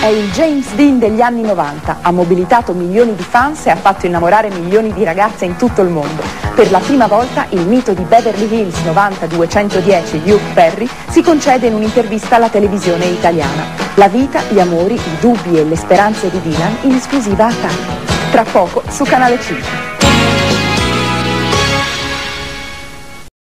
è il James Dean degli anni 90, ha mobilitato milioni di fans e ha fatto innamorare milioni di ragazze in tutto il mondo. Per la prima volta il mito di Beverly Hills 90210 Luke Perry si concede in un'intervista alla televisione italiana. La vita, gli amori, i dubbi e le speranze di Dylan in esclusiva a Cannes. Tra poco su Canale 5.